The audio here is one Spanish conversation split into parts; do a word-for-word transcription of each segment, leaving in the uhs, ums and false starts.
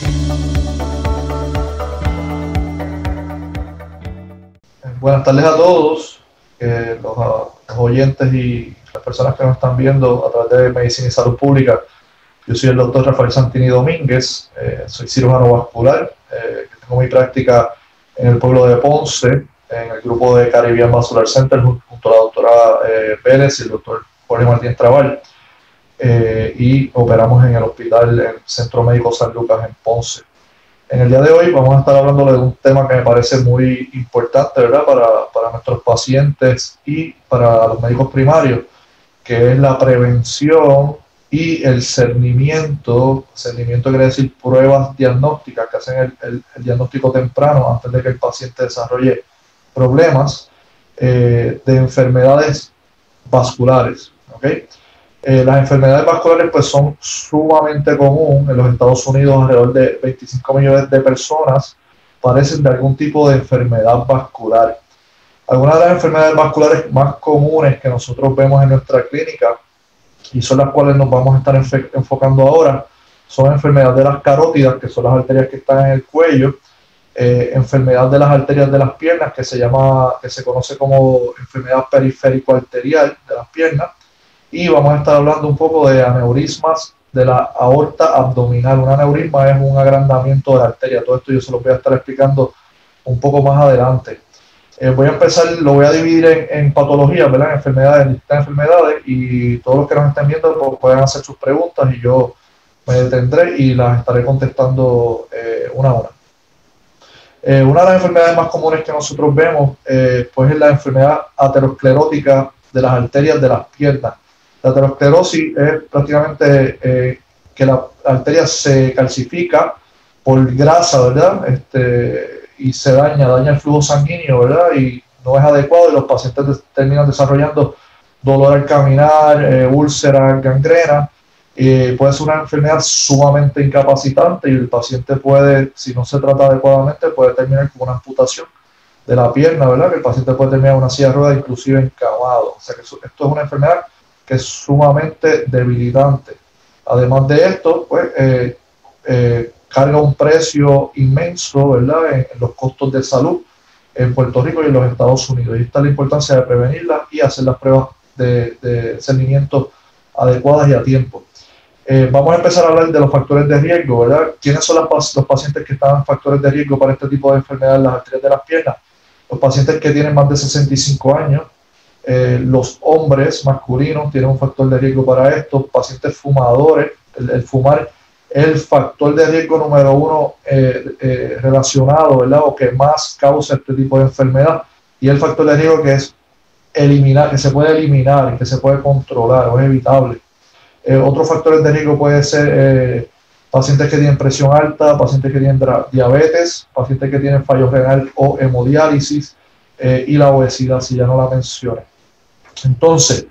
Buenas tardes a todos, eh, los, los oyentes y las personas que nos están viendo a través de Medicina y Salud Pública. Yo soy el doctor Rafael Santini Domínguez, eh, soy cirujano vascular, eh, que tengo mi práctica en el pueblo de Ponce, en el grupo de Caribbean Vascular Center, junto a la doctora eh, Pérez y el doctor Jorge Martín Trabal, eh, y operamos en el hospital, en el Centro Médico San Lucas en Ponce. En el día de hoy vamos a estar hablando de un tema que me parece muy importante, ¿verdad?, para, para nuestros pacientes y para los médicos primarios, que es la prevención y el cernimiento. Cernimiento quiere decir pruebas diagnósticas que hacen el, el, el diagnóstico temprano antes de que el paciente desarrolle problemas eh, de enfermedades vasculares, ¿ok? Eh, las enfermedades vasculares pues son sumamente comunes en los Estados Unidos. Alrededor de veinticinco millones de personas padecen de algún tipo de enfermedad vascular. Algunas de las enfermedades vasculares más comunes que nosotros vemos en nuestra clínica, y son las cuales nos vamos a estar enfocando ahora, son enfermedades de las carótidas, que son las arterias que están en el cuello, eh, enfermedad de las arterias de las piernas, que se llama, que se conoce como enfermedad periférico-arterial de las piernas, y vamos a estar hablando un poco de aneurismas de la aorta abdominal. Un aneurisma es un agrandamiento de la arteria. Todo esto yo se lo voy a estar explicando un poco más adelante. Eh, voy a empezar, lo voy a dividir en, en patologías, ¿verdad?, en enfermedades, en distintas enfermedades, y todos los que nos estén viendo pues, pueden hacer sus preguntas y yo me detendré y las estaré contestando eh, una a una. Eh, una de las enfermedades más comunes que nosotros vemos eh, pues es la enfermedad aterosclerótica de las arterias de las piernas. La aterosclerosis es prácticamente eh, que la arteria se calcifica por grasa, ¿verdad?, este, y se daña, daña el flujo sanguíneo, ¿verdad?, y no es adecuado, y los pacientes de, terminan desarrollando dolor al caminar, eh, úlceras, gangrena. Eh, puede ser una enfermedad sumamente incapacitante, y el paciente puede, si no se trata adecuadamente, puede terminar con una amputación de la pierna, ¿verdad?, que el paciente puede terminar en una silla de ruedas, inclusive encamado. O sea que esto es una enfermedad que es sumamente debilitante. Además de esto, pues, eh, eh, carga un precio inmenso, ¿verdad?, en, en los costos de salud en Puerto Rico y en los Estados Unidos. Y esta es la importancia de prevenirla y hacer las pruebas de, de cernimiento adecuadas y a tiempo. Eh, vamos a empezar a hablar de los factores de riesgo, ¿verdad? ¿Quiénes son las, los pacientes que están en factores de riesgo para este tipo de enfermedad en las arterias de las piernas? Los pacientes que tienen más de sesenta y cinco años, eh, los hombres masculinos tienen un factor de riesgo para esto, pacientes fumadores. El, el fumar es el factor de riesgo número uno eh, eh, relacionado, ¿verdad?, o que más causa este tipo de enfermedad, y el factor de riesgo que es eliminar, que se puede eliminar, que se puede controlar o es evitable. Eh, otros factores de riesgo pueden ser eh, pacientes que tienen presión alta, pacientes que tienen diabetes, pacientes que tienen fallo renal o hemodiálisis, eh, y la obesidad, si ya no la mencioné. Entonces,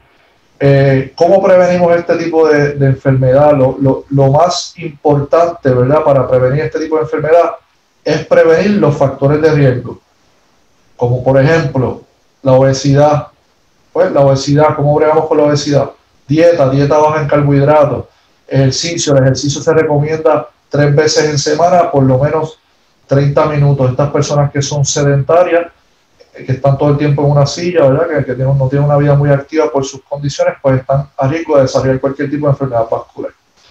eh, ¿cómo prevenimos este tipo de, de enfermedad? Lo, lo, lo más importante, ¿verdad?, para prevenir este tipo de enfermedad es prevenir los factores de riesgo, como por ejemplo la obesidad. Pues la obesidad, ¿cómo bregamos con la obesidad? Dieta, dieta baja en carbohidratos, ejercicio. El ejercicio se recomienda tres veces en semana, por lo menos treinta minutos. Estas personas que son sedentarias, que están todo el tiempo en una silla, ¿verdad?, que, que tienen, no tienen una vida muy activa por sus condiciones, pues están a riesgo de desarrollar cualquier tipo de enfermedad vascular.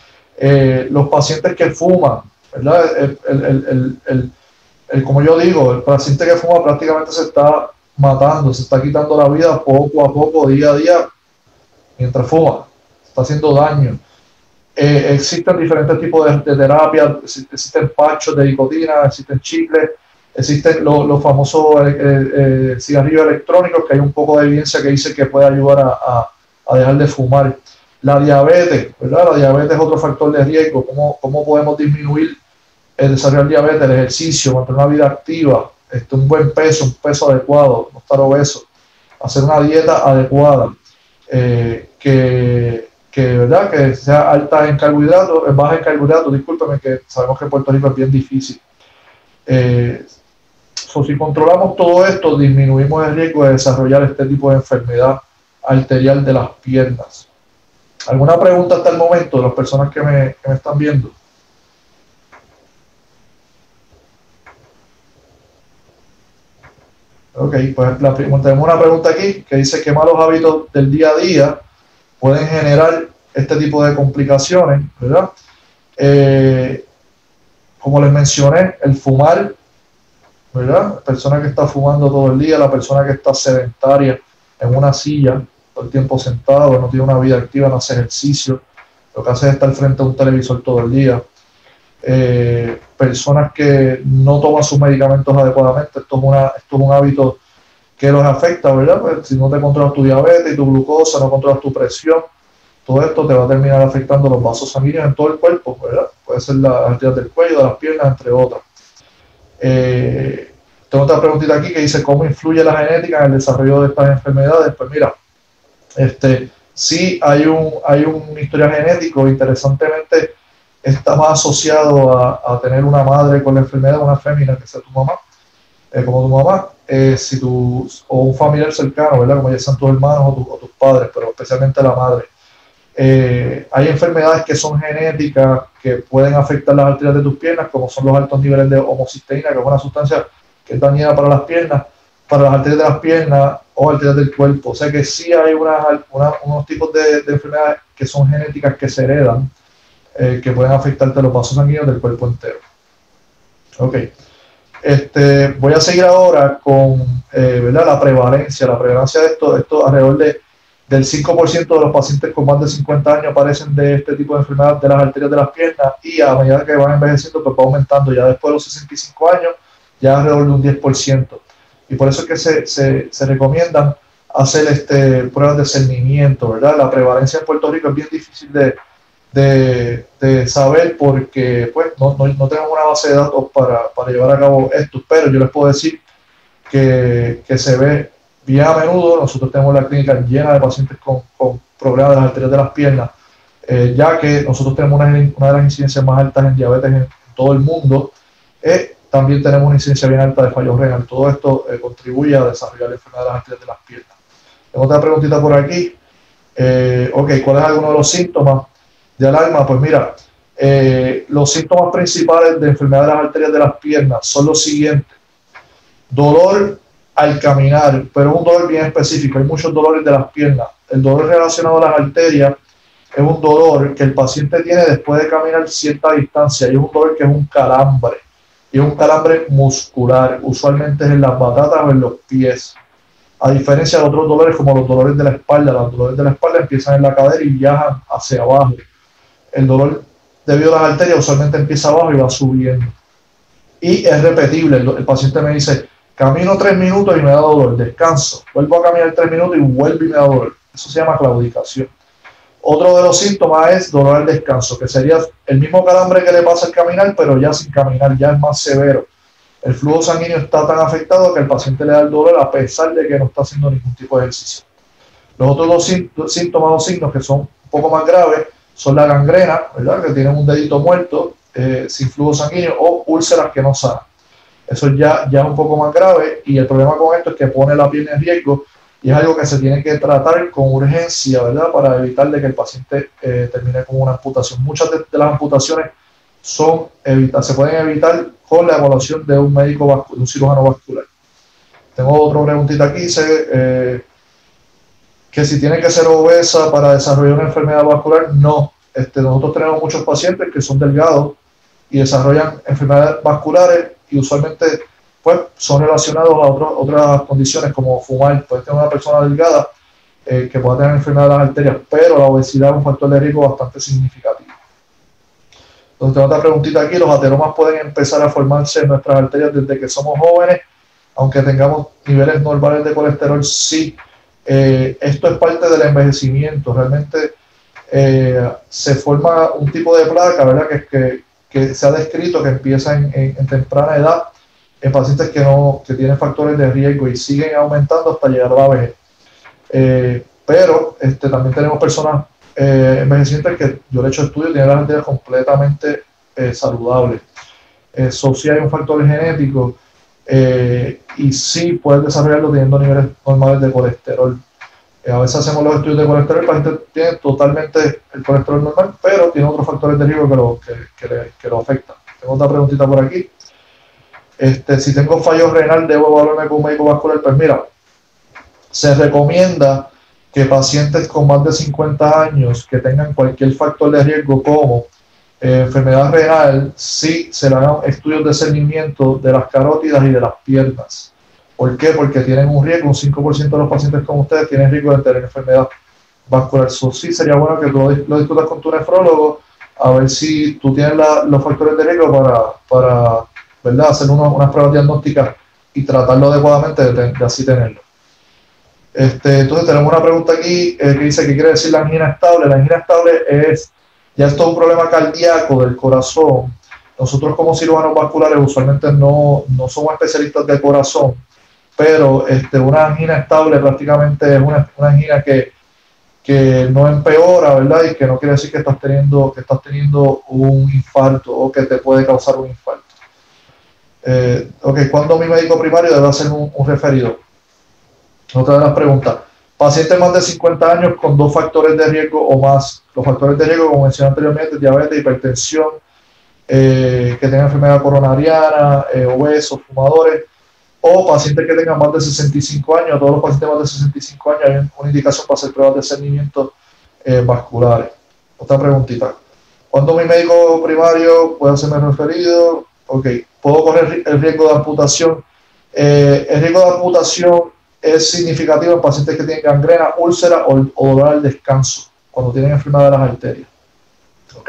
Eh, los pacientes que fuman, ¿verdad?, el, el, el, el, el, el, como yo digo, el paciente que fuma prácticamente se está matando, se está quitando la vida poco a poco, día a día, mientras fuma, está haciendo daño. Eh, existen diferentes tipos de, de terapias, existen patchos de nicotina, existen chicles, existen los, los famosos eh, eh, cigarrillos electrónicos, que hay un poco de evidencia que dice que puede ayudar a, a, a dejar de fumar. La diabetes, ¿verdad? La diabetes es otro factor de riesgo. ¿Cómo, cómo podemos disminuir el desarrollo de diabetes? El ejercicio, mantener una vida activa, este, un buen peso, un peso adecuado, no estar obeso, hacer una dieta adecuada, eh, que, que, ¿verdad?, que sea alta en carbohidratos, baja en carbohidratos, discúlpeme, que sabemos que en Puerto Rico es bien difícil. Eh, so, si controlamos todo esto, disminuimos el riesgo de desarrollar este tipo de enfermedad arterial de las piernas. ¿Alguna pregunta hasta el momento de las personas que me, que me están viendo? Ok, pues la, tenemos una pregunta aquí que dice que malos hábitos del día a día pueden generar este tipo de complicaciones, ¿verdad? Eh, como les mencioné, el fumar, ¿verdad? La persona que está fumando todo el día, la persona que está sedentaria en una silla, todo el tiempo sentado, no tiene una vida activa, no hace ejercicio, lo que hace es estar frente a un televisor todo el día. Eh, personas que no toman sus medicamentos adecuadamente, esto es, una, esto es un hábito que los afecta, ¿verdad? Pues si no te controlas tu diabetes y tu glucosa, no controlas tu presión, todo esto te va a terminar afectando los vasos sanguíneos en todo el cuerpo, ¿verdad? Puede ser las arterias del cuello, de las piernas, entre otras. Eh, tengo otra preguntita aquí que dice, ¿cómo influye la genética en el desarrollo de estas enfermedades? Pues mira, este, sí hay un, hay un historial genético, interesantemente está más asociado a, a tener una madre con la enfermedad, una fémina que sea tu mamá, eh, como tu mamá, eh, si tu, o un familiar cercano, ¿verdad? Como ya sean tus hermanos o, tu, o tus padres, pero especialmente la madre. Eh, hay enfermedades que son genéticas, que pueden afectar las arterias de tus piernas, como son los altos niveles de homocisteína, que es una sustancia que es dañina para las piernas, para las arterias de las piernas o arterias del cuerpo. O sea que sí hay una, una, unos tipos de, de enfermedades que son genéticas que se heredan, eh, que pueden afectarte los vasos sanguíneos del cuerpo entero. Ok. Este, voy a seguir ahora con eh, ¿verdad? la prevalencia. La prevalencia de esto, esto alrededor de, del cinco por ciento de los pacientes con más de cincuenta años padecen de este tipo de enfermedad de las arterias de las piernas, y a medida que van envejeciendo pues va aumentando. Ya después de los sesenta y cinco años ya alrededor de un diez por ciento, y por eso es que se, se, se recomiendan hacer este, pruebas de cernimiento, ¿verdad? La prevalencia en Puerto Rico es bien difícil de, de, de saber porque pues no, no, no tenemos una base de datos para, para llevar a cabo esto, pero yo les puedo decir que, que se ve bien a menudo. Nosotros tenemos la clínica llena de pacientes con, con problemas de las arterias de las piernas, eh, ya que nosotros tenemos una, una de las incidencias más altas en diabetes en, en todo el mundo. Eh, también tenemos una incidencia bien alta de fallo renal. Todo esto eh, contribuye a desarrollar la enfermedad de las arterias de las piernas. Tengo otra preguntita por aquí. Eh, ok, ¿cuál es alguno de los síntomas de alarma? Pues mira, eh, los síntomas principales de enfermedad de las arterias de las piernas son los siguientes. Dolor al caminar, pero un dolor bien específico. Hay muchos dolores de las piernas. El dolor relacionado a las arterias es un dolor que el paciente tiene después de caminar cierta distancia, y es un dolor que es un calambre, y es un calambre muscular, usualmente es en las batatas o en los pies, a diferencia de otros dolores como los dolores de la espalda. Los dolores de la espalda empiezan en la cadera y viajan hacia abajo. El dolor debido a las arterias usualmente empieza abajo y va subiendo, y es repetible. El, el paciente me dice, camino tres minutos y me da dolor, descanso, vuelvo a caminar tres minutos y vuelvo y me da dolor. Eso se llama claudicación. Otro de los síntomas es dolor al descanso, que sería el mismo calambre que le pasa al caminar, pero ya sin caminar, ya es más severo. El flujo sanguíneo está tan afectado que el paciente le da el dolor a pesar de que no está haciendo ningún tipo de ejercicio. Los otros dos síntomas o signos que son un poco más graves son la gangrena, ¿verdad? Que tienen un dedito muerto, eh, sin flujo sanguíneo, o úlceras que no sanan. Eso ya, ya es un poco más grave, y el problema con esto es que pone la piel en riesgo, y es algo que se tiene que tratar con urgencia, ¿verdad? Para evitar de que el paciente eh, termine con una amputación. Muchas de, de las amputaciones son evita, se pueden evitar con la evaluación de un médico vascular, de un cirujano vascular. Tengo otra preguntita aquí, dice eh, que si tiene que ser obesa para desarrollar una enfermedad vascular. No, este, nosotros tenemos muchos pacientes que son delgados y desarrollan enfermedades vasculares, y usualmente pues son relacionados a otro, otras condiciones como fumar. Puede tener una persona delgada eh, que pueda tener enfermedad de las arterias, pero la obesidad es un factor de riesgo bastante significativo. Entonces tengo otra preguntita aquí. Los ateromas pueden empezar a formarse en nuestras arterias desde que somos jóvenes, aunque tengamos niveles normales de colesterol. Sí, eh, esto es parte del envejecimiento. Realmente eh, se forma un tipo de placa, ¿verdad? Que, que, que se ha descrito que empieza en, en, en temprana edad, en pacientes que, no, que tienen factores de riesgo, y siguen aumentando hasta llegar a la vejez. Eh, pero este, también tenemos personas eh, envejecientes que yo le he hecho estudios y tienen las arterias completamente eh, saludables. Eso sí hay un factor genético, eh, y sí puedes desarrollarlo teniendo niveles normales de colesterol. Eh, a veces hacemos los estudios de colesterol, el paciente tiene totalmente el colesterol normal, pero tiene otros factores de riesgo que lo, que, que le, que lo afectan. Tengo otra preguntita por aquí. Este, si tengo fallo renal, debo evaluarme con un médico vascular. Pues mira, se recomienda que pacientes con más de cincuenta años que tengan cualquier factor de riesgo como eh, enfermedad renal, sí se le hagan estudios de cernimiento de las carótidas y de las piernas. ¿Por qué? Porque tienen un riesgo, un cinco por ciento de los pacientes como ustedes tienen riesgo de tener enfermedad vascular. So, sí sería bueno que tú lo discutas con tu nefrólogo a ver si tú tienes la, los factores de riesgo para, para ¿verdad? Hacer uno, unas pruebas diagnósticas y tratarlo adecuadamente de, de así tenerlo. Este, entonces tenemos una pregunta aquí eh, que dice, ¿qué quiere decir la angina estable? La angina estable es, ya es todo un problema cardíaco del corazón. Nosotros como cirujanos vasculares usualmente no, no somos especialistas de corazón, pero este, una angina estable prácticamente es una, una angina que, que no empeora, ¿verdad? Y que no quiere decir que estás teniendo, que estás teniendo un infarto o que te puede causar un infarto. Eh, ok, ¿cuándo mi médico primario debe hacer un, un referido? Otra de las preguntas. Pacientes más de cincuenta años con dos factores de riesgo o más. Los factores de riesgo, como mencioné anteriormente, diabetes, hipertensión, eh, que tengan enfermedad coronariana, eh, obesos, fumadores, o pacientes que tengan más de sesenta y cinco años. Todos los pacientes más de sesenta y cinco años hay una indicación para hacer pruebas de cernimiento eh, vasculares. Otra preguntita. ¿Cuándo mi médico primario puede hacerme referido? Ok. ¿Puedo correr el riesgo de amputación? Eh, el riesgo de amputación es significativo en pacientes que tienen gangrena, úlcera o, o dolor al descanso, cuando tienen enfermedad de las arterias. ¿Ok?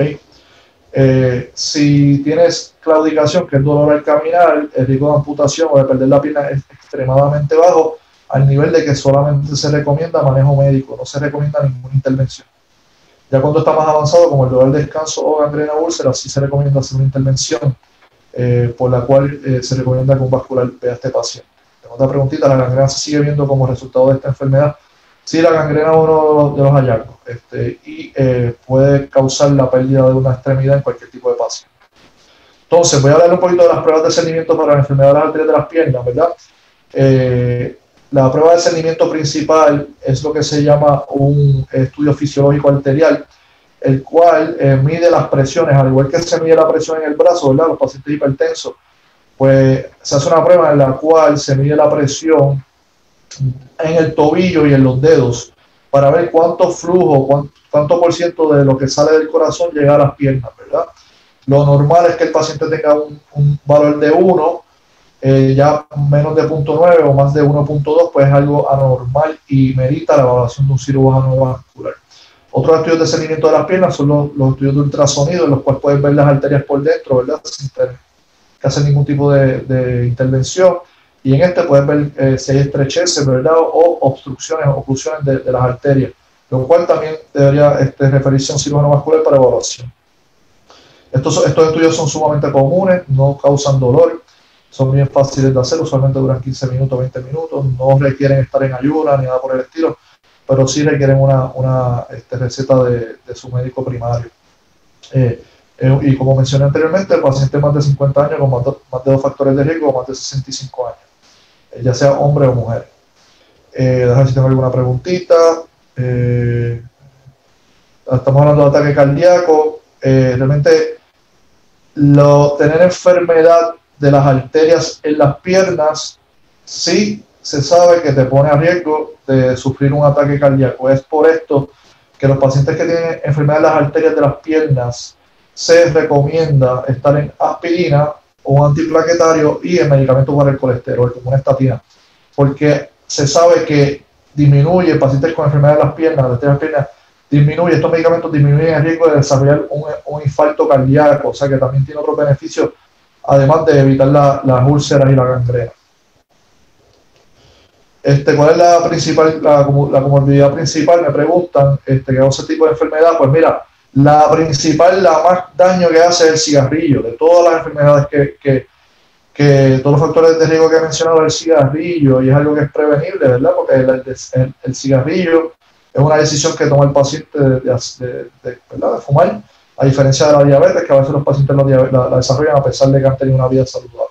Eh, si tienes claudicación, que es dolor al caminar, el riesgo de amputación o de perder la pierna es extremadamente bajo, al nivel de que solamente se recomienda manejo médico, no se recomienda ninguna intervención. Ya cuando está más avanzado, como el dolor al descanso o gangrena o úlcera, sí se recomienda hacer una intervención, eh, por la cual eh, se recomienda que un vascular vea a este paciente. Otra preguntita, ¿la gangrena se sigue viendo como resultado de esta enfermedad? Sí, la gangrena es uno de los hallazgos este, y eh, puede causar la pérdida de una extremidad en cualquier tipo de paciente. Entonces, voy a hablar un poquito de las pruebas de cernimiento para la enfermedad de las arterias de las piernas, ¿verdad? Eh, la prueba de cernimiento principal es lo que se llama un estudio fisiológico arterial, el cual eh, mide las presiones, al igual que se mide la presión en el brazo, ¿verdad? Los pacientes hipertensos, pues se hace una prueba en la cual se mide la presión en el tobillo y en los dedos para ver cuánto flujo, cuánto, cuánto por ciento de lo que sale del corazón llega a las piernas, ¿verdad? Lo normal es que el paciente tenga un, un valor de uno, eh, ya menos de punto nueve o más de uno punto dos, pues es algo anormal y merita la evaluación de un cirujano vascular. Otros estudios de cernimiento de las piernas son los, los estudios de ultrasonido, en los cuales pueden ver las arterias por dentro, ¿verdad? Sin tener que hacer ningún tipo de, de intervención. Y en este pueden ver eh, si hay estrecheces, ¿verdad? O obstrucciones, oclusiones de, de las arterias, lo cual también debería este, referirse a un cirujano vascular para evaluación. Estos, estos estudios son sumamente comunes, no causan dolor, son bien fáciles de hacer, usualmente duran quince minutos, veinte minutos, no requieren estar en ayuda ni nada por el estilo, pero sí requieren una, una este, receta de, de su médico primario. Eh, eh, y como mencioné anteriormente, pacientes más de cincuenta años con más de, más de dos factores de riesgo o más de sesenta y cinco años, eh, ya sea hombre o mujer. Eh, déjame ver si tengo alguna preguntita. Eh, estamos hablando de ataque cardíaco. Eh, realmente, lo, tener enfermedad de las arterias en las piernas, sí se sabe que te pone a riesgo de sufrir un ataque cardíaco. Es por esto que los pacientes que tienen enfermedad de las arterias de las piernas se recomienda estar en aspirina o un antiplaquetario y en medicamentos para el colesterol, como una estatina, porque se sabe que disminuye, pacientes con enfermedad de las piernas, de las piernas, disminuye, estos medicamentos disminuyen el riesgo de desarrollar un, un infarto cardíaco, o sea que también tiene otros beneficios, además de evitar la, las úlceras y la gangrena. Este, ¿Cuál es la principal, la, la comorbilidad principal? Me preguntan, este, ¿qué causa este tipo de enfermedad? Pues mira, la principal, la más daño que hace es el cigarrillo. De todas las enfermedades que, que, que todos los factores de riesgo que he mencionado, el cigarrillo, y es algo que es prevenible, ¿verdad? Porque el, el, el cigarrillo es una decisión que toma el paciente de, de, de, de, ¿verdad? de fumar, a diferencia de la diabetes, que a veces los pacientes la, la, la desarrollan a pesar de que han tenido una vida saludable.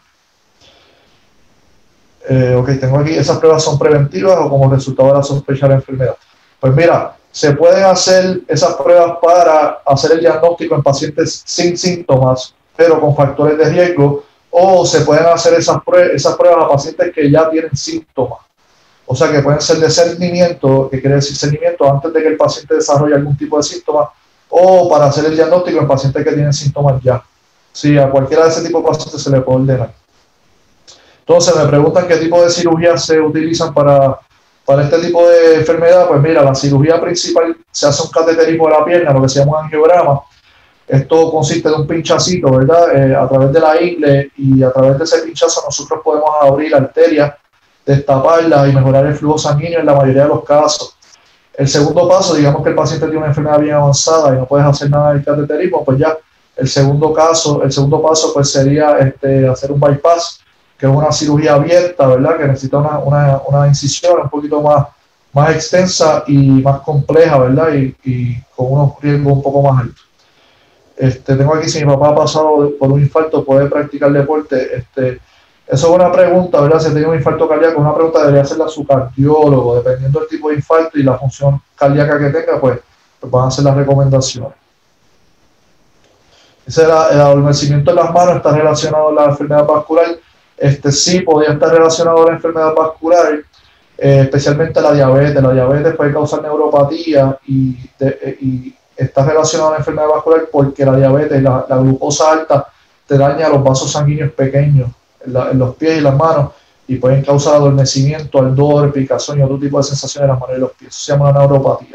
Eh, ok, tengo aquí, esas pruebas son preventivas o como resultado de la sospecha de la enfermedad. Pues mira, se pueden hacer esas pruebas para hacer el diagnóstico en pacientes sin síntomas, pero con factores de riesgo, o se pueden hacer esas pruebas, esas pruebas a pacientes que ya tienen síntomas. O sea, que pueden ser de cernimiento, que quiere decir cernimiento, antes de que el paciente desarrolle algún tipo de síntoma, o para hacer el diagnóstico en pacientes que tienen síntomas ya. Sí, a cualquiera de ese tipo de pacientes se le puede ordenar. Entonces, me preguntan qué tipo de cirugías se utilizan para, para este tipo de enfermedad. Pues mira, la cirugía principal se hace un cateterismo de la pierna, lo que se llama un angiograma. Esto consiste de un pinchacito, ¿verdad? Eh, a través de la ingle, y a través de ese pinchazo nosotros podemos abrir arterias, destaparlas y mejorar el flujo sanguíneo en la mayoría de los casos. El segundo paso, digamos que el paciente tiene una enfermedad bien avanzada y no puedes hacer nada del cateterismo, pues ya el segundo caso, el segundo paso pues sería este, hacer un bypass, que es una cirugía abierta, ¿verdad? Que necesita una, una, una incisión un poquito más, más extensa y más compleja, ¿verdad? Y, y con unos riesgos un poco más altos. Este, tengo aquí, si mi papá ha pasado por un infarto, ¿puede practicar deporte? Este, eso es una pregunta, ¿verdad? Si ha tenido un infarto cardíaco, una pregunta debería hacerla a su cardiólogo, dependiendo del tipo de infarto y la función cardíaca que tenga, pues, pues van a hacer las recomendaciones. Dice, el adormecimiento en las manos está relacionado a la enfermedad vascular. Este, sí, podría estar relacionado a la enfermedad vascular, eh, especialmente la diabetes. La diabetes puede causar neuropatía y, de, y está relacionado a la enfermedad vascular porque la diabetes, la, la glucosa alta, te daña los vasos sanguíneos pequeños en, la, en los pies y las manos y pueden causar adormecimiento, ardor, picazón y otro tipo de sensaciones en las manos y los pies. Eso se llama una neuropatía.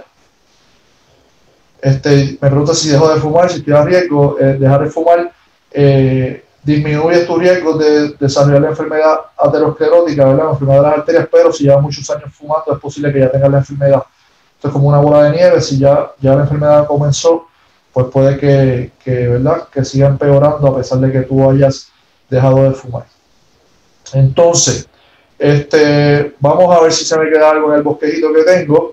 Este, me pregunta si dejo de fumar, si estoy a riesgo. Eh, dejar de fumar eh, disminuye tu riesgo de, de desarrollar la enfermedad aterosclerótica, ¿verdad? La enfermedad de las arterias, pero si llevas muchos años fumando es posible que ya tengas la enfermedad. Esto es como una bola de nieve. Si ya, ya la enfermedad comenzó, pues puede que, que, ¿verdad? que siga empeorando a pesar de que tú hayas dejado de fumar. Entonces, este, vamos a ver si se me queda algo en el bosquejito que tengo.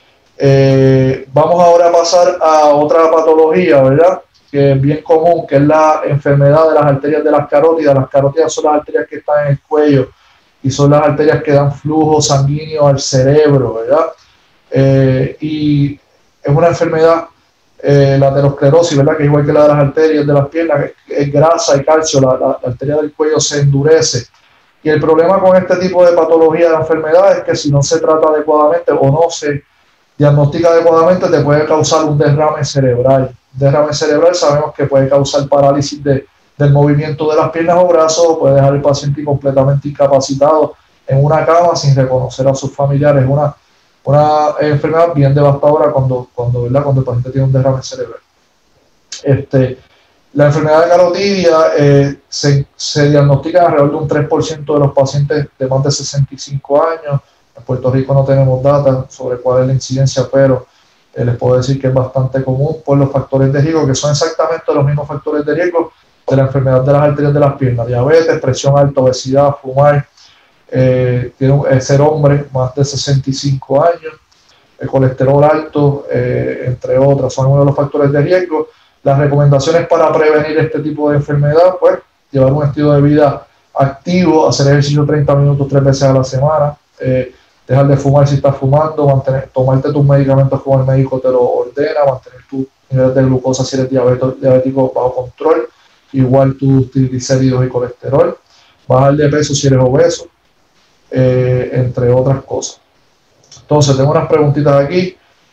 Eh, vamos ahora a pasar a otra patología, ¿verdad? Que es bien común, que es la enfermedad de las arterias de las carótidas. Las carótidas son las arterias que están en el cuello y son las arterias que dan flujo sanguíneo al cerebro, ¿verdad? Eh, y es una enfermedad, eh, la aterosclerosis, ¿verdad? Que es igual que la de las arterias de las piernas, que es grasa y calcio. La, la, la arteria del cuello se endurece. Y el problema con este tipo de patología de enfermedad es que si no se trata adecuadamente o no se diagnostica adecuadamente, te puede causar un derrame cerebral. Derrame cerebral sabemos que puede causar parálisis de, del movimiento de las piernas o brazos, puede dejar al paciente completamente incapacitado en una cama sin reconocer a sus familiares. Una, una enfermedad bien devastadora cuando, cuando, ¿verdad? cuando el paciente tiene un derrame cerebral. Este, la enfermedad de carotidia eh, se, se diagnostica alrededor de un tres por ciento de los pacientes de más de sesenta y cinco años. En Puerto Rico no tenemos data sobre cuál es la incidencia, pero eh, les puedo decir que es bastante común por los factores de riesgo, que son exactamente los mismos factores de riesgo de la enfermedad de las arterias de las piernas: diabetes, presión alta, obesidad, fumar, eh, tiene, eh, ser hombre más de sesenta y cinco años, el colesterol alto, eh, entre otras, son uno de los factores de riesgo. Las recomendaciones para prevenir este tipo de enfermedad, pues, llevar un estilo de vida activo, hacer ejercicio treinta minutos tres veces a la semana, eh, dejar de fumar si estás fumando, mantener, tomarte tus medicamentos como el médico te lo ordena, mantener tus niveles de glucosa si eres diabético, diabético bajo control, igual tus triglicéridos y colesterol, bajar de peso si eres obeso, eh, entre otras cosas. Entonces, tengo unas preguntitas aquí.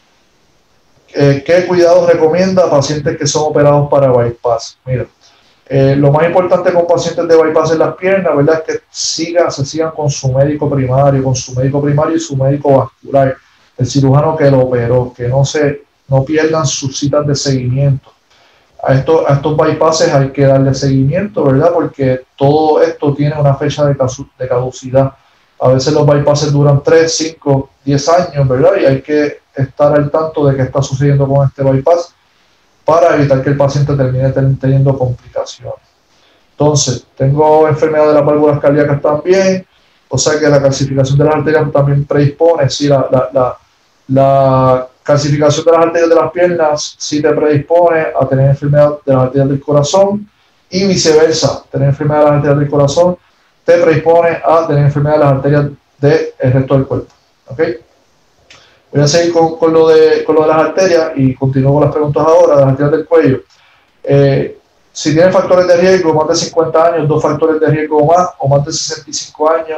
Eh, ¿Qué cuidados recomienda a pacientes que son operados para bypass? Mira, Eh, lo más importante con pacientes de bypass en las piernas, ¿verdad? Es que sigan, se sigan con su médico primario, con su médico primario y su médico vascular, el cirujano que lo operó, que no se, no pierdan sus citas de seguimiento. A, esto, a estos bypasses hay que darle seguimiento, ¿verdad? Porque todo esto tiene una fecha de, de caducidad. A veces los bypasses duran tres, cinco, diez años, ¿verdad? Y hay que estar al tanto de qué está sucediendo con este bypass para evitar que el paciente termine teniendo complicaciones. Entonces, tengo enfermedad de las válvulas cardíacas también, o sea que la calcificación de las arterias también predispone. Sí, la, la, la, la calcificación de las arterias de las piernas sí te predispone a tener enfermedad de las arterias del corazón, y viceversa, tener enfermedad de las arterias del corazón te predispone a tener enfermedad de las arterias del resto del cuerpo. ¿Okay? Voy a seguir con, con, lo de, con lo de las arterias y continúo con las preguntas ahora de las arterias del cuello. Eh, Si tienen factores de riesgo, más de cincuenta años, dos factores de riesgo o más, o más de sesenta y cinco años,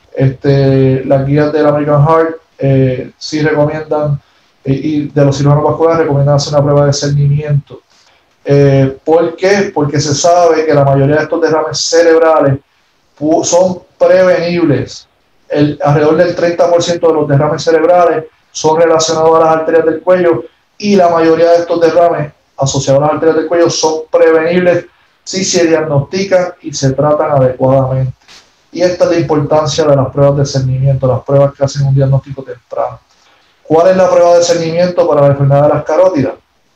este, las guías del American Heart eh, sí recomiendan, eh, y de los cirujanos vasculares recomiendan hacer una prueba de discernimiento. Eh, ¿Por qué? Porque se sabe que la mayoría de estos derrames cerebrales son prevenibles. El, alrededor del treinta por ciento de los derrames cerebrales son relacionados a las arterias del cuello y la mayoría de estos derrames asociados a las arterias del cuello son prevenibles si se diagnostican y se tratan adecuadamente. Y esta es la importancia de las pruebas de discernimiento, las pruebas que hacen un diagnóstico temprano. ¿Cuál es la prueba de discernimiento para la enfermedad de las carótidas?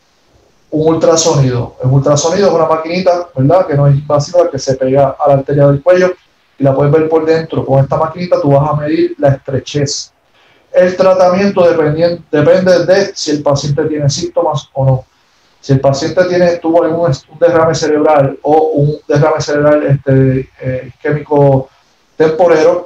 Un ultrasonido. El ultrasonido es una maquinita, ¿verdad?, que no es invasiva, que se pega a la arteria del cuello y la puedes ver por dentro. Con esta maquinita tú vas a medir la estrechez. El tratamiento depende, depende de si el paciente tiene síntomas o no. Si el paciente tiene, tuvo algún un derrame cerebral o un derrame cerebral este, eh, isquémico temporero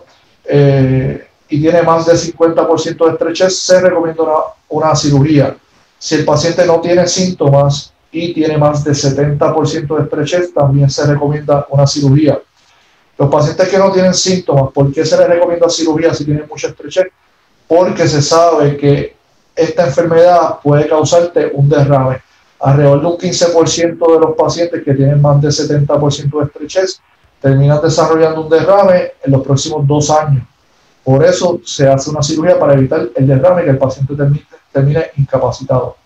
eh, y tiene más del cincuenta por ciento de estrechez, se recomienda una, una cirugía. Si el paciente no tiene síntomas y tiene más del setenta por ciento de estrechez, también se recomienda una cirugía. Los pacientes que no tienen síntomas, ¿por qué se les recomienda cirugía si tienen mucha estrechez? Porque se sabe que esta enfermedad puede causarte un derrame. Alrededor de un quince por ciento de los pacientes que tienen más del setenta por ciento de estrechez terminan desarrollando un derrame en los próximos dos años. Por eso se hace una cirugía para evitar el derrame y que el paciente termine, termine incapacitado.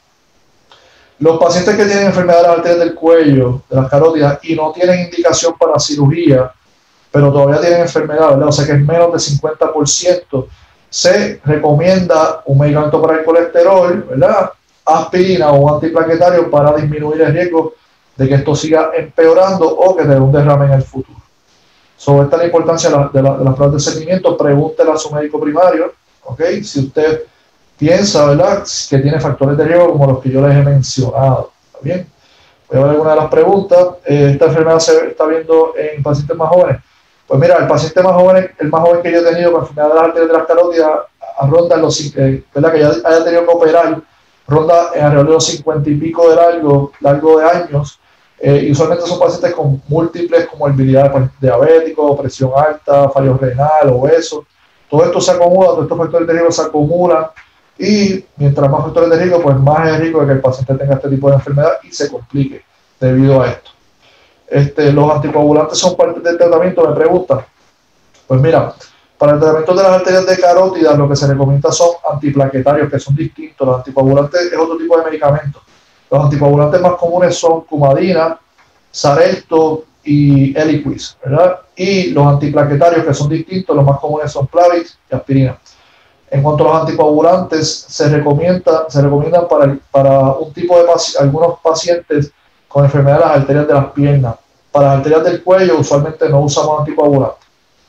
Los pacientes que tienen enfermedad de las arterias del cuello, de las carótidas, y no tienen indicación para cirugía, pero todavía tienen enfermedad, ¿verdad? O sea que es menos del cincuenta por ciento, se recomienda un medicamento para el colesterol, ¿verdad?, aspirina o un antiplaquetario para disminuir el riesgo de que esto siga empeorando o que te dé un derrame en el futuro. Sobre esta es la importancia de, la, de, la, de las pruebas de discernimiento. Pregúntele a su médico primario, ¿ok?, si usted piensa, ¿verdad?, que tiene factores de riesgo como los que yo les he mencionado. ¿Está bien? Voy a ver alguna de las preguntas. Eh, ¿Esta enfermedad se está viendo en pacientes más jóvenes? Pues mira, el paciente más joven, el más joven que yo he tenido con enfermedad de las arterias de las carótidas, ronda en los, eh, ¿verdad?, que ya haya tenido que operar, ronda en alrededor de los cincuenta y pico de largo, largo de años, eh, y usualmente son pacientes con múltiples comorbilidades, pues, diabéticos, presión alta, fallo renal, obeso. Todo esto se acumula, todos estos factores de riesgo se acumulan, y mientras más factores de riesgo, pues más es riesgo de que el paciente tenga este tipo de enfermedad y se complique debido a esto. Este, los anticoagulantes son parte del tratamiento, me preguntan. Pues mira, para el tratamiento de las arterias de carótidas, lo que se recomienda son antiplaquetarios, que son distintos. Los anticoagulantes es otro tipo de medicamento. Los anticoagulantes más comunes son Coumadina, Xarelto y Eliquis, ¿verdad? Y los antiplaquetarios, que son distintos, los más comunes son Plavix y aspirina. En cuanto a los anticoagulantes, se recomienda, se recomiendan para, para un tipo de paci algunos pacientes con enfermedad de las arterias de las piernas. Para las arterias del cuello, usualmente no usamos anticoagulantes.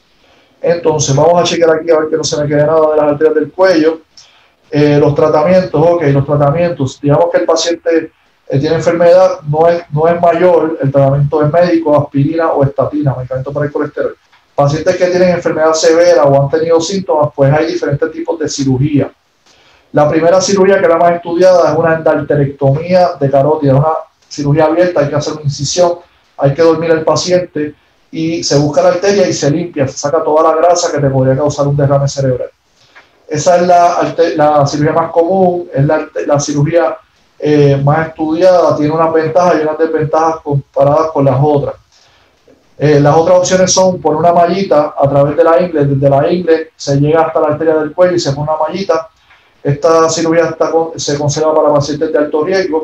Entonces, vamos a chequear aquí a ver que no se me quede nada de las arterias del cuello. Eh, los tratamientos, ok, los tratamientos. Digamos que el paciente eh, tiene enfermedad, no es, no es mayor, el tratamiento es médico, aspirina o estatina, medicamento para el colesterol. Pacientes que tienen enfermedad severa o han tenido síntomas, pues hay diferentes tipos de cirugía. La primera cirugía, que es la más estudiada, es una endarterectomía de carótida, una cirugía abierta, hay que hacer una incisión, hay que dormir al paciente y se busca la arteria y se limpia, se saca toda la grasa que te podría causar un derrame cerebral. Esa es la, la cirugía más común, es la, la cirugía eh, más estudiada, tiene unas ventajas y unas desventajas comparadas con las otras. Eh, las otras opciones son por una mallita a través de la ingle, desde la ingle se llega hasta la arteria del cuello y se pone una mallita. Esta cirugía está con, se conserva para pacientes de alto riesgo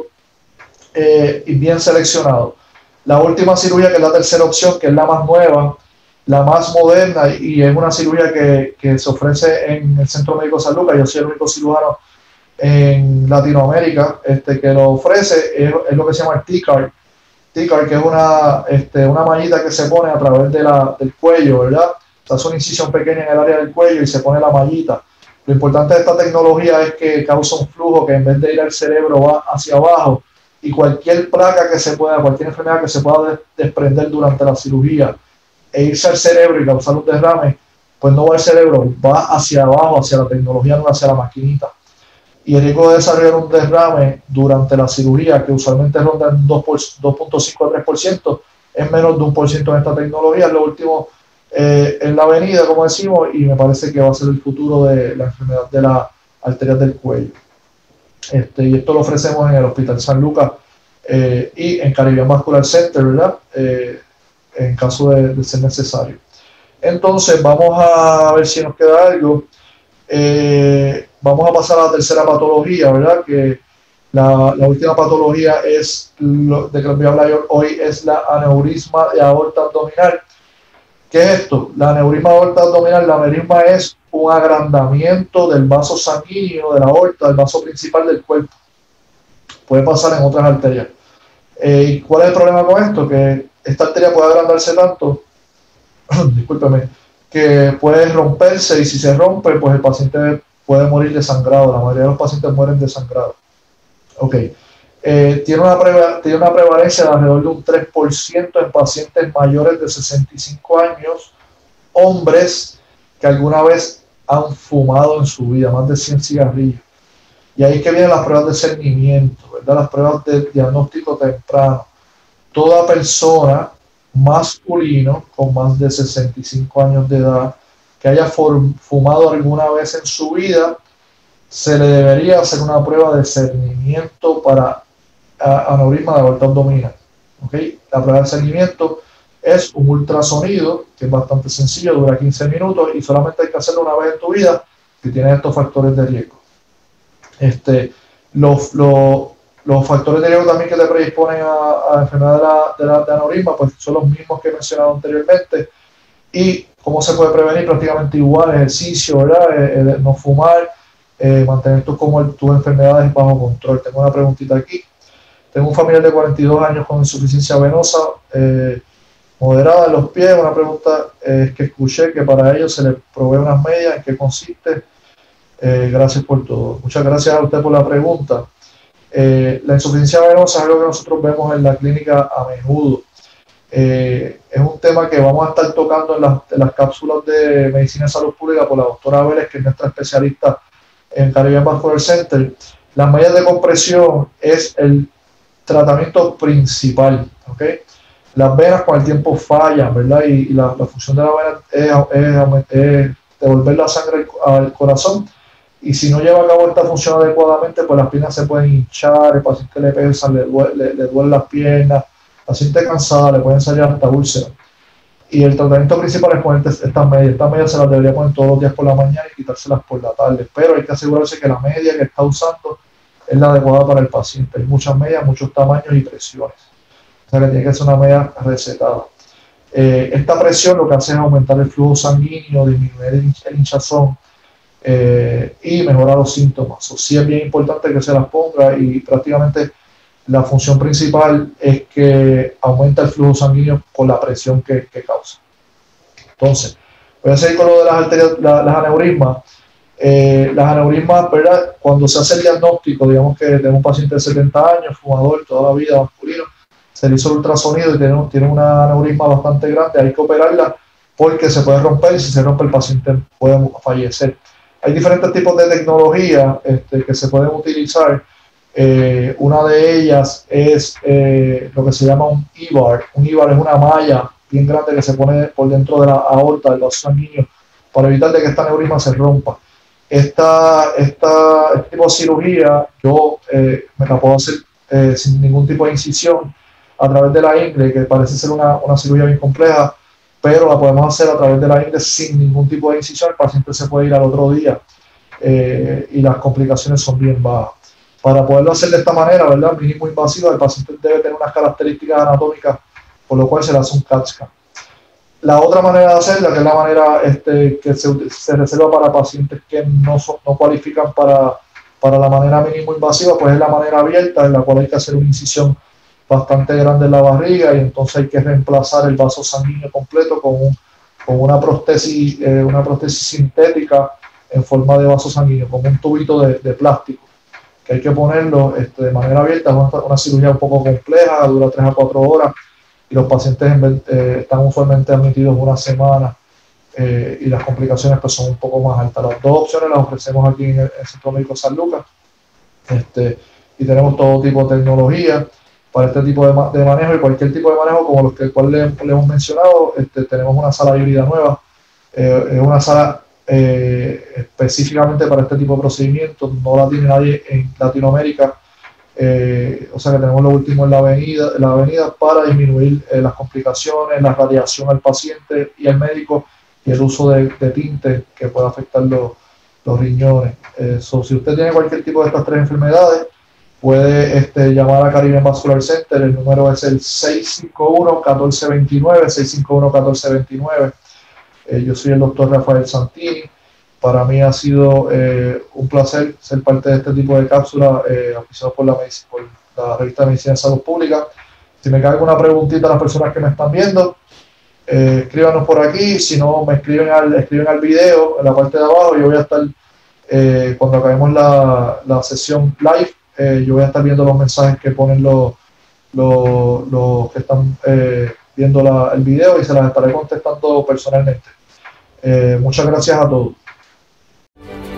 eh, y bien seleccionado. La última cirugía, que es la tercera opción, que es la más nueva, la más moderna, y es una cirugía que, que se ofrece en el Centro Médico San Lucas. Yo soy el único cirujano en Latinoamérica este, que lo ofrece, es, es lo que se llama el T-Card. T-Card, que es una, este, una mallita que se pone a través de la, del cuello, ¿verdad? Se hace una incisión pequeña en el área del cuello y se pone la mallita. Lo importante de esta tecnología es que causa un flujo que en vez de ir al cerebro va hacia abajo, y cualquier placa que se pueda, cualquier enfermedad que se pueda desprender durante la cirugía e irse al cerebro y causar un derrame, pues no va al cerebro, va hacia abajo, hacia la tecnología, no hacia la maquinita. y el riesgo de desarrollar un derrame durante la cirugía, que usualmente ronda en dos punto cinco a tres por ciento, es menos de un por ciento en esta tecnología. Es lo último eh, en la avenida, como decimos, y me parece que va a ser el futuro de la enfermedad de la arterias del cuello. Este, y esto lo ofrecemos en el Hospital San Lucas eh, y en Caribbean Vascular Center, ¿verdad? Eh, en caso de, de ser necesario. Entonces, vamos a ver si nos queda algo. Eh, vamos a pasar a la tercera patología, ¿verdad? Que la, la última patología es, lo de que les voy a hablar hoy, es la aneurisma de aorta abdominal. ¿Qué es esto? La aneurisma de aorta abdominal, la aneurisma es un agrandamiento del vaso sanguíneo de la aorta, del vaso principal del cuerpo. Puede pasar en otras arterias. Eh, ¿Cuál es el problema con esto? Que esta arteria puede agrandarse tanto, discúlpeme, que puede romperse, y si se rompe, pues el paciente puede morir desangrado. La mayoría de los pacientes mueren desangrados. Ok. Eh, tiene, una preva, tiene una prevalencia de alrededor de un tres por ciento en pacientes mayores de sesenta y cinco años, hombres que alguna vez han fumado en su vida, más de cien cigarrillos. Y ahí es que vienen las pruebas de cernimiento, ¿verdad? Las pruebas de diagnóstico temprano. Toda persona masculino con más de sesenta y cinco años de edad que haya fumado alguna vez en su vida, se le debería hacer una prueba de cernimiento para aneurisma de aorta abdominal. ¿Okay? La prueba de cernimiento es un ultrasonido que es bastante sencillo, dura quince minutos y solamente hay que hacerlo una vez en tu vida si tienes estos factores de riesgo. Este, los, los, los factores de riesgo también que te predisponen a, a enfermedad de, la, de, la, de aneurisma pues son los mismos que he mencionado anteriormente. Y cómo se puede prevenir, prácticamente igual: ejercicio, ¿verdad? Eh, eh, no fumar, eh, mantener tus, como el, tus enfermedades bajo control. Tengo una preguntita aquí. Tengo un familiar de cuarenta y dos años con insuficiencia venosa eh, moderada en los pies. Una pregunta es eh, que escuché que para ellos se les provee unas medias. ¿En qué consiste? Eh, gracias por todo. Muchas gracias a usted por la pregunta. Eh, la insuficiencia venosa es algo que nosotros vemos en la clínica a menudo. Eh, es un tema que vamos a estar tocando en las, en las cápsulas de Medicina y Salud Pública por la doctora Vélez, que es nuestra especialista en Caribbean Vascular Center. Las medias de compresión es el tratamiento principal, ¿ok? Las venas con el tiempo fallan, ¿verdad? Y, y la, la función de la vena es, es, es devolver la sangre al, al corazón, y si no lleva a cabo esta función adecuadamente, pues las piernas se pueden hinchar, el paciente le pesa, le duele, le, le duele las piernas, la siente cansada, le pueden salir hasta úlceras. Y el tratamiento principal es poner estas medias. Estas medias se las debería poner todos los días por la mañana y quitárselas por la tarde, pero hay que asegurarse que la media que está usando es la adecuada para el paciente. Hay muchas medias, muchos tamaños y presiones, o sea que tiene que ser una media recetada. Eh, esta presión lo que hace es aumentar el flujo sanguíneo, disminuir el, el hinchazón eh, y mejorar los síntomas. O sí es bien importante que se las ponga, y prácticamente la función principal es que aumenta el flujo sanguíneo por la presión que, que causa. Entonces, voy a seguir con lo de las arterias, la, las aneurismas. Eh, las aneurismas, ¿verdad? Cuando se hace el diagnóstico, digamos que tengo un paciente de setenta años, fumador, toda la vida, masculino, se le hizo el ultrasonido y tiene, tiene una aneurisma bastante grande, hay que operarla porque se puede romper, y si se rompe el paciente puede fallecer. Hay diferentes tipos de tecnología este, que se pueden utilizar. Eh, una de ellas es eh, lo que se llama un I V A R. Un I V A R es una malla bien grande que se pone por dentro de la aorta, del vaso sanguíneo, para evitar de que esta aneurisma se rompa. Esta, esta, este tipo de cirugía yo eh, me la puedo hacer eh, sin ningún tipo de incisión a través de la ingle, que parece ser una, una cirugía bien compleja, pero la podemos hacer a través de la ingle sin ningún tipo de incisión. El paciente se puede ir al otro día eh, y las complicaciones son bien bajas. Para poderlo hacer de esta manera, ¿verdad? Mínimo invasiva, el paciente debe tener unas características anatómicas, por lo cual se le hace un C A T scan. La otra manera de hacerla, que es la manera este, que se, se reserva para pacientes que no, son, no cualifican para, para la manera mínimo invasiva, pues es la manera abierta, en la cual hay que hacer una incisión bastante grande en la barriga, y entonces hay que reemplazar el vaso sanguíneo completo con, un, con una, prótesis, eh, una prótesis sintética en forma de vaso sanguíneo, con un tubito de, de plástico, que hay que ponerlo este, de manera abierta. Es una, una cirugía un poco compleja, dura tres a cuatro horas, y los pacientes eh, están usualmente admitidos una semana, eh, y las complicaciones pues, son un poco más altas. Las dos opciones las ofrecemos aquí en el, en el Centro Médico San Lucas, Este, y tenemos todo tipo de tecnología para este tipo de, ma de manejo y cualquier tipo de manejo como los que cual le, le hemos mencionado. Este, tenemos una sala híbrida nueva, eh, es una sala eh, específicamente para este tipo de procedimientos, no la tiene nadie en Latinoamérica, eh, o sea que tenemos lo último en la avenida, en la avenida para disminuir eh, las complicaciones, la radiación al paciente y al médico y el uso de, de tinte que puede afectar los, los riñones. Eh, so, si usted tiene cualquier tipo de estas tres enfermedades, puede este, llamar a Caribbean Vascular Center. El número es el seis cinco uno, uno cuatro dos nueve, seis cinco uno, uno cuatro dos nueve. Eh, yo soy el doctor Rafael Santini. Para mí ha sido eh, un placer ser parte de este tipo de cápsulas eh, auspiciado por la, por la revista de Medicina de Salud Pública. Si me cae alguna preguntita a las personas que me están viendo, eh, escríbanos por aquí. Si no, me escriben al, escriben al video en la parte de abajo. Yo voy a estar, eh, cuando acabemos la, la sesión live, Eh, yo voy a estar viendo los mensajes que ponen los, los, los que están eh, viendo la, el video y se las estaré contestando personalmente. Eh, muchas gracias a todos.